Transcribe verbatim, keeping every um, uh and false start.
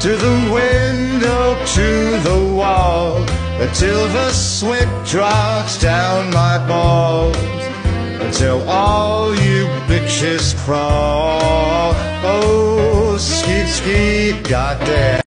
to the window, to the wall, until the sweat drops down my balls, until all you bitches crawl. Oh, skeet, skeet, goddamn.